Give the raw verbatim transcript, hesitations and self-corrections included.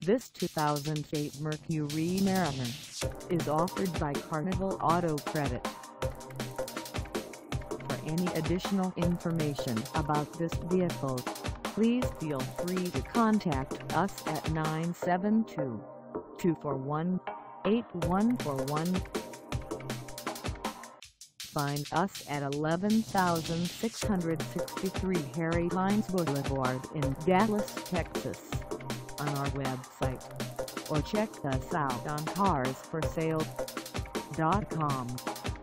This two thousand eight Mercury Mariner is offered by Carnaval Auto Credit. For any additional information about this vehicle, please feel free to contact us at nine seven two, two four one, eight one four one. Find us at eleven thousand six hundred sixty-three Harry Hines Boulevard in Dallas, Texas, on our website, or check us out on cars for sale dot com.